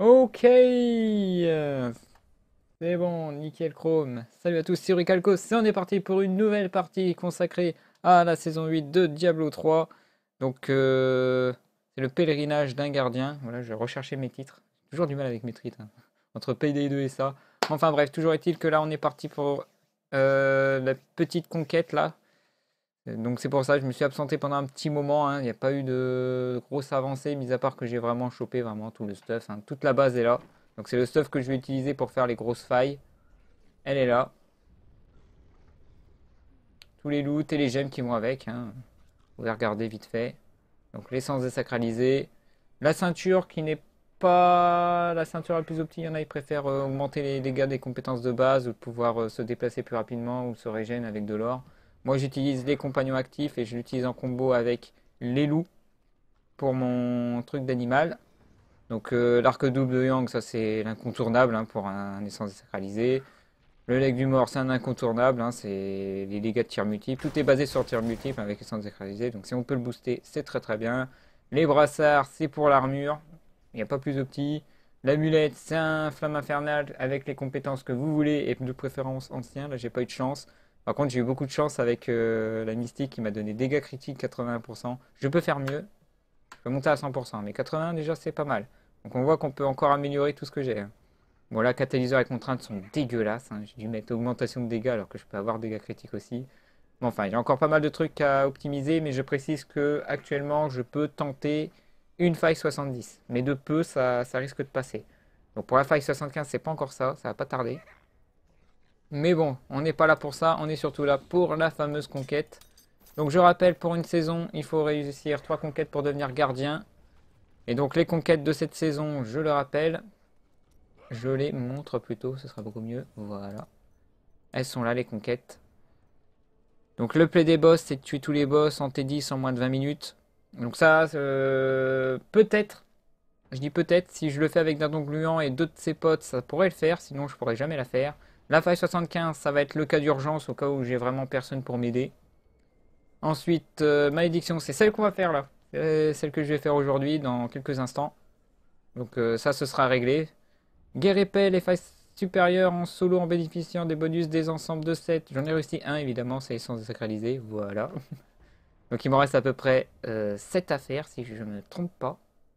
Ok, c'est bon, nickel chrome. Salut à tous, c'est Ricalcos et on est parti pour une nouvelle partie consacrée à la saison 8 de Diablo 3. Donc, c'est le pèlerinage d'un gardien. Voilà, je vais rechercher mes titres. J'ai toujours du mal avec mes titres, hein. Entre PD2 et ça. Enfin bref, toujours est-il que là, on est parti pour la petite conquête là. Donc c'est pour ça que je me suis absenté pendant un petit moment, hein. Il n'y a pas eu de grosse avancée, mis à part que j'ai vraiment chopé vraiment tout le stuff, hein. Toute la base est là. Donc c'est le stuff que je vais utiliser pour faire les grosses failles. Elle est là. Tous les loots et les gemmes qui vont avec, hein. Vous pouvez regarder vite fait. Donc l'essence désacralisée. La ceinture qui n'est pas la ceinture la plus optique. Il y en a qui préfèrent augmenter les dégâts des compétences de base ou de pouvoir se déplacer plus rapidement ou se régénérer avec de l'or. Moi j'utilise les compagnons actifs et je l'utilise en combo avec les loups pour mon truc d'animal. Donc l'arc double de Yang, ça c'est l'incontournable, hein, pour un essence désacralisé. Le leg du mort, c'est un incontournable, hein, c'est les dégâts de tir multiple. Tout est basé sur tir multiple avec essence désacralisée. Donc si on peut le booster, c'est très très bien. Les brassards, c'est pour l'armure. Il n'y a pas plus de petits. L'amulette, c'est un flamme infernale avec les compétences que vous voulez et de préférence ancien. Là, j'ai pas eu de chance. Par contre, j'ai eu beaucoup de chance avec la mystique qui m'a donné dégâts critiques 81%. Je peux faire mieux. Je peux monter à 100%, mais 80 déjà c'est pas mal. Donc on voit qu'on peut encore améliorer tout ce que j'ai, hein. Bon là, catalyseur et contraintes sont dégueulasses, hein. J'ai dû mettre augmentation de dégâts alors que je peux avoir dégâts critiques aussi. Bon, enfin, il y a encore pas mal de trucs à optimiser, mais je précise que actuellement je peux tenter une faille 70. Mais de peu, ça risque de passer. Donc pour la faille 75, c'est pas encore ça, ça va pas tarder. Mais bon, on n'est pas là pour ça, on est surtout là pour la fameuse conquête. Donc je rappelle, pour une saison, il faut réussir 3 conquêtes pour devenir gardien. Et donc les conquêtes de cette saison, je le rappelle, je les montre plutôt, ce sera beaucoup mieux. Voilà. Elles sont là, les conquêtes. Donc le play des boss, c'est de tuer tous les boss en T10 en moins de 20 minutes. Donc ça, peut-être, je dis peut-être, si je le fais avec Dindon Gluant et deux de ses potes, ça pourrait le faire, sinon je pourrais jamais la faire. La faille 75, ça va être le cas d'urgence au cas où j'ai vraiment personne pour m'aider. Ensuite, malédiction, c'est celle qu'on va faire là. Celle que je vais faire aujourd'hui dans quelques instants. Donc ça, ce sera réglé. Guerre épée, les failles supérieures en solo en bénéficiant des bonus des ensembles de 7. J'en ai réussi un évidemment, c'est essence désacralisée, voilà. Donc il m'en reste à peu près 7 à faire si je ne me trompe pas.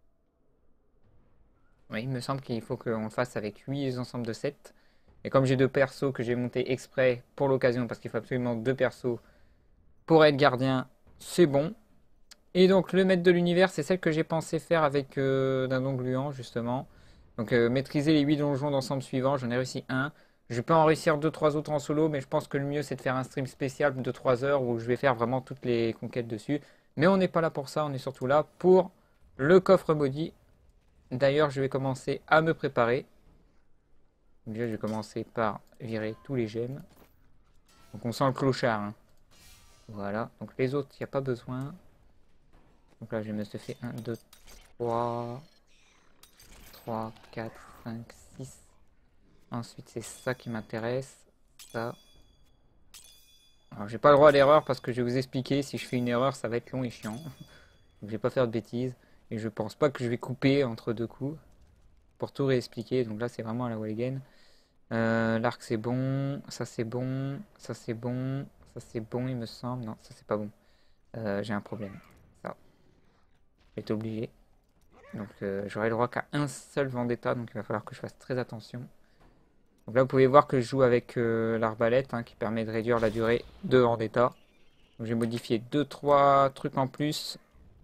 Oui, il me semble qu'il faut qu'on le fasse avec 8 ensembles de 7. Et comme j'ai deux persos que j'ai montés exprès pour l'occasion, parce qu'il faut absolument deux persos pour être gardien, c'est bon. Et donc le maître de l'univers, c'est celle que j'ai pensé faire avec Dindon Gluant justement. Donc maîtriser les 8 donjons d'ensemble suivants, j'en ai réussi un. Je peux en réussir deux trois autres en solo, mais je pense que le mieux c'est de faire un stream spécial de 3 heures où je vais faire vraiment toutes les conquêtes dessus. Mais on n'est pas là pour ça, on est surtout là pour le coffre maudit. D'ailleurs, je vais commencer à me préparer. Déjà, je vais commencer par virer tous les gemmes. Donc on sent le clochard, hein. Voilà, donc les autres, il n'y a pas besoin. Donc là, je me suis fait 1, 2, 3, 3, 4, 5, 6. Ensuite, c'est ça qui m'intéresse. Ça. Alors, j'ai pas le droit à l'erreur parce que je vais vous expliquer. Si je fais une erreur, ça va être long et chiant. Donc, je vais pas faire de bêtises. Et je pense pas que je vais couper entre deux coups pour tout réexpliquer. Donc là, c'est vraiment à la Walligan. L'arc, c'est bon. Ça, c'est bon. Ça, c'est bon. Ça, c'est bon, il me semble. Non, ça, c'est pas bon. J'ai un problème. Ça. J'étais obligé. Donc, j'aurai le droit qu'à un seul Vendetta. Donc, il va falloir que je fasse très attention. Donc là, vous pouvez voir que je joue avec l'arbalète, hein, qui permet de réduire la durée de Vendetta. Donc j'ai modifié deux trois trucs en plus.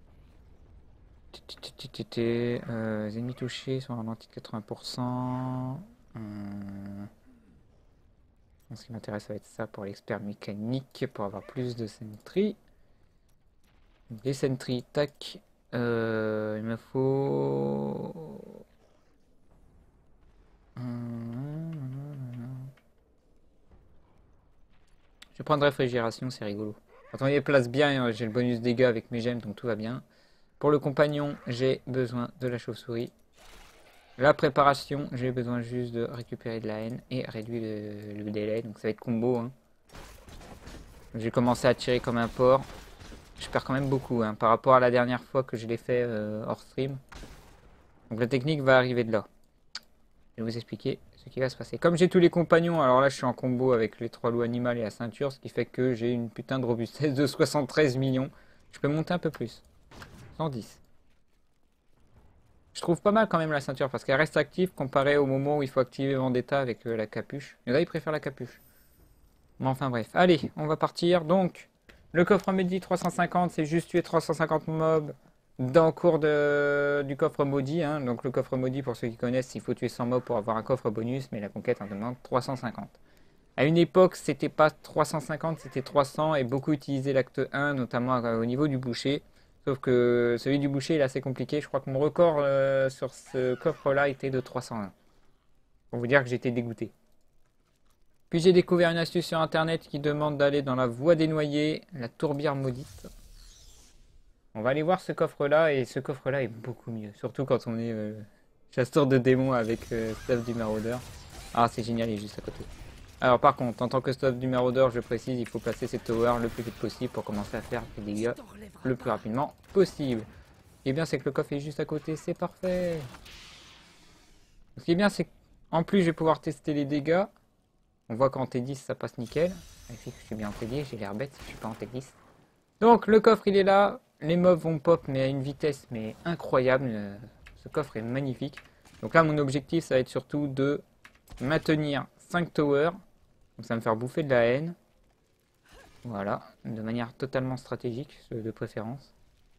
Les ennemis touchés sont ralentis de 80%. Ce qui m'intéresse, ça va être ça pour l'expert mécanique, pour avoir plus de sentry. Les sentry, tac. Il me faut... Je vais prendre réfrigération, c'est rigolo. Quand on y place bien, j'ai le bonus dégâts avec mes gemmes, donc tout va bien. Pour le compagnon, j'ai besoin de la chauve-souris. La préparation, j'ai besoin juste de récupérer de la haine et réduire le délai. Donc ça va être combo, hein. J'ai commencé à tirer comme un porc. Je perds quand même beaucoup, par rapport à la dernière fois que je l'ai fait hors stream. Donc la technique va arriver de là. Je vais vous expliquer ce qui va se passer. Comme j'ai tous les compagnons, alors là je suis en combo avec les 3 loups animales et la ceinture, ce qui fait que j'ai une putain de robustesse de 73 millions. Je peux monter un peu plus. 110. Je trouve pas mal quand même la ceinture parce qu'elle reste active comparé au moment où il faut activer Vendetta avec la capuche. Et là il préfère la capuche. Mais enfin bref. Allez, on va partir. Donc, le coffre maudit 350, c'est juste tuer 350 mobs dans le cours du coffre maudit. Hein. Donc le coffre maudit, pour ceux qui connaissent, il faut tuer 100 mobs pour avoir un coffre bonus, mais la conquête en demande 350. À une époque, c'était pas 350, c'était 300 et beaucoup utilisaient l'acte 1, notamment au niveau du boucher. Sauf que celui du boucher est assez compliqué. Je crois que mon record sur ce coffre-là était de 301. Pour vous dire que j'étais dégoûté. Puis j'ai découvert une astuce sur internet qui demande d'aller dans la voie des noyés, la tourbière maudite. On va aller voir ce coffre-là et ce coffre-là est beaucoup mieux. Surtout quand on est chasseur de démons avec Stuff du Maraudeur. Ah c'est génial, il est juste à côté. Alors par contre, en tant que Stuff du Maraudeur, je précise, il faut placer ses towers le plus vite possible pour commencer à faire des dégâts le plus rapidement possible. Ce qui est bien, c'est que le coffre est juste à côté, c'est parfait. Ce qui est bien, c'est qu'en plus, je vais pouvoir tester les dégâts. On voit qu'en T10, ça passe nickel. Vérifie que je suis bien en T10, j'ai l'air bête, je suis pas en T10. Donc le coffre, il est là. Les mobs vont pop, mais à une vitesse mais incroyable. Ce coffre est magnifique. Donc là, mon objectif, ça va être surtout de maintenir 5 towers. Donc ça va me faire bouffer de la haine. Voilà, de manière totalement stratégique, de préférence.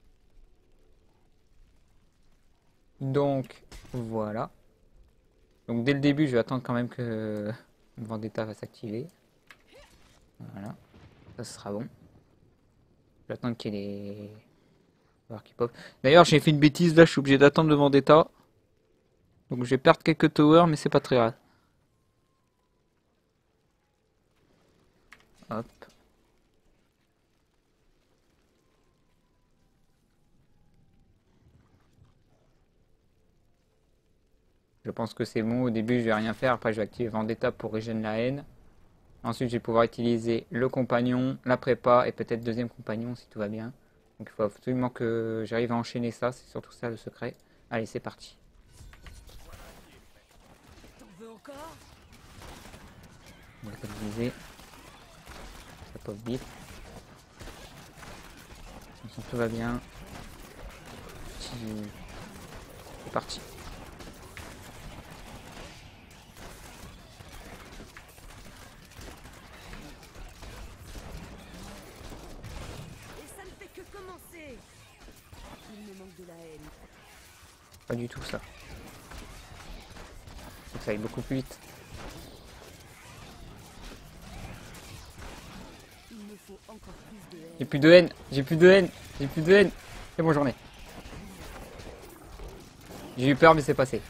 Donc, voilà. Donc dès le début, je vais attendre quand même que Vendetta va s'activer. Voilà, ça sera bon. Je vais attendre qu'il y ait des... voir qui pop. D'ailleurs, j'ai fait une bêtise, là, je suis obligé d'attendre le Vendetta. Donc je vais perdre quelques towers, mais c'est pas très grave. Hop. Je pense que c'est bon. Au début, je vais rien faire. Après, je vais activer Vendetta pour régénérer la haine. Ensuite, je vais pouvoir utiliser le compagnon, la prépa et peut-être deuxième compagnon si tout va bien. Donc il faut absolument que j'arrive à enchaîner ça. C'est surtout ça le secret. Allez, c'est parti. On va stabiliser. Ça pop vite. Tout va bien. C'est parti. Pas du tout ça. Faut que ça aille beaucoup plus vite. J'ai plus de haine, j'ai plus de haine, j'ai plus de haine. C'est bon, j'en ai. J'ai eu peur, mais c'est passé.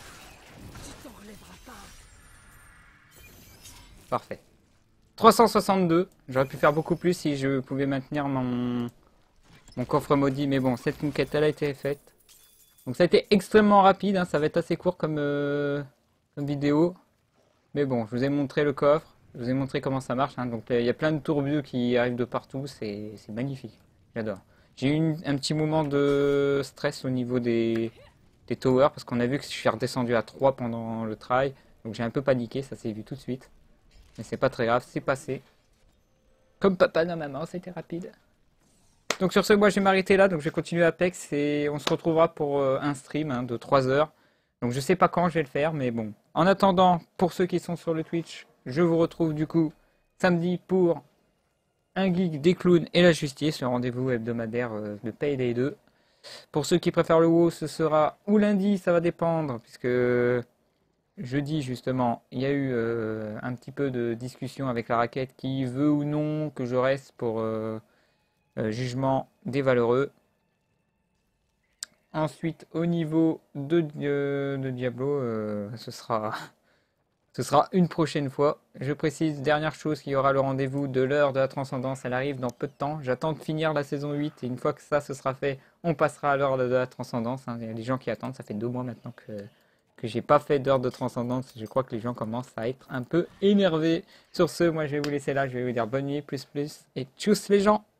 Parfait. 362. J'aurais pu faire beaucoup plus si je pouvais maintenir mon coffre maudit. Mais bon, cette conquête, elle a été faite. Donc ça a été extrêmement rapide. Hein, ça va être assez court comme vidéo. Mais bon, je vous ai montré le coffre. Je vous ai montré comment ça marche. Hein, donc il y a plein de tourbus qui arrivent de partout. C'est magnifique. J'adore. J'ai eu un petit moment de stress au niveau des towers. Parce qu'on a vu que je suis redescendu à 3 pendant le try. Donc j'ai un peu paniqué. Ça s'est vu tout de suite. Mais c'est pas très grave. C'est passé. Comme papa non maman. C'était rapide. Donc sur ce, moi je vais m'arrêter là. Donc je vais continuer Apex. Et on se retrouvera pour un stream hein, de 3 heures. Donc je sais pas quand je vais le faire. Mais bon. En attendant, pour ceux qui sont sur le Twitch, je vous retrouve du coup samedi pour un geek, des clowns et la justice, le rendez-vous hebdomadaire de Payday 2. Pour ceux qui préfèrent le WoW, ce sera ou lundi, ça va dépendre, puisque jeudi justement, il y a eu un petit peu de discussion avec la raquette qui veut ou non que je reste pour jugement des valeureux. Ensuite, au niveau de Diablo, ce sera une prochaine fois. Je précise, dernière chose, qu'il y aura le rendez-vous de l'heure de la transcendance. Elle arrive dans peu de temps. J'attends de finir la saison 8 et une fois que ça se sera fait, on passera à l'heure de la transcendance. Hein. Il y a des gens qui attendent. Ça fait 2 mois maintenant que j'ai pas fait d'heure de transcendance. Je crois que les gens commencent à être un peu énervés. Sur ce, moi je vais vous laisser là. Je vais vous dire bonne nuit, plus et tchuss les gens.